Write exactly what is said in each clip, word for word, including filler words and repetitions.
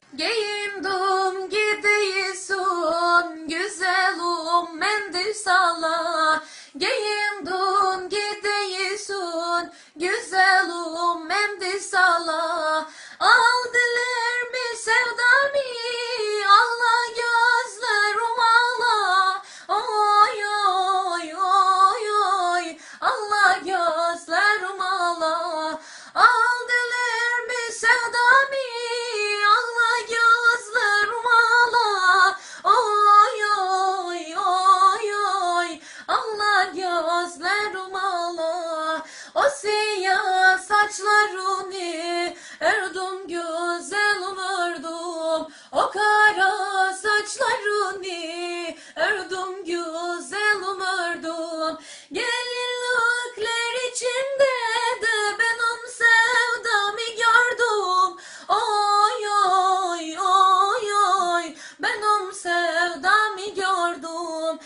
Giyindim gidiyorsun güzelim mendil salla. Giyindim gidiyorsun güzelim mendil salla. Aldılar bir sevdami Allah gözlerim ağla. Oy oy oy oy Allah gözlerim ağla. Aldılar bir sevdami Allah gözlerim ağla. Oy oy oy oy Allah gözlerim ağla. O siyah saçlarını ördüm güzelim ördüm. O kara saçlarını ördüm güzelim ördüm. Gelinlikler içinde de benim sevdamı gördüm. Oy oy oy oy benim sevdamı gördüm.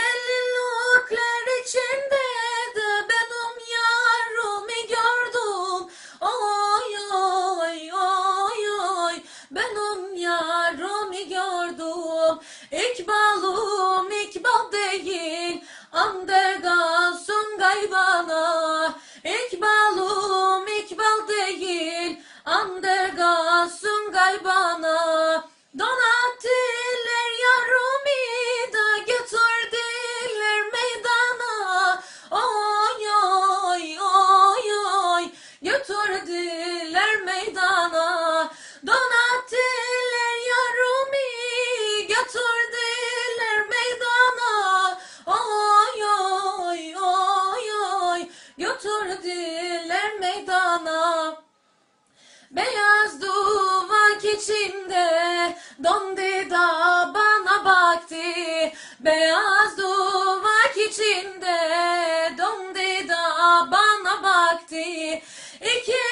Gelinlikler içinde de benim yarımı gördüm. Oy oy oy oy benim yarımı gördüm. İkbalım ikbal değil andergasın gaybana. İkbalım ikbal değil andergasın gaybana. Donattılar yarımı da götürdüler meydana. Oy oy oy oy götürdüler meydana. Donattılar yarımı götürdüler meydana. Oy oy oy oy götürdüler meydana. Beyaz duvak içinde dondu da bana baktı. Beyaz duvak içinde dondu da bana baktı. İki